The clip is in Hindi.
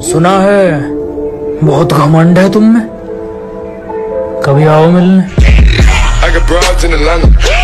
सुना है बहुत घमंड है तुम में, कभी आओ मिलने।